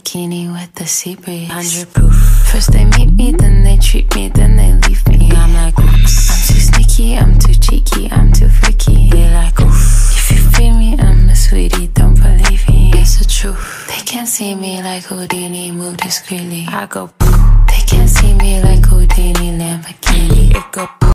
bikini with the sea breeze. 100 proof. First they meet me, then they treat me, then they leave me. I'm like, oops. I'm too sneaky, I'm too cheeky, I'm too freaky. They like, oof. If you feel me, I'm a sweetie, don't believe me. It's the truth. They can't see me like Houdini, move discreetly. I go, poof. They can't see me like Houdini, Lamborghini. It go.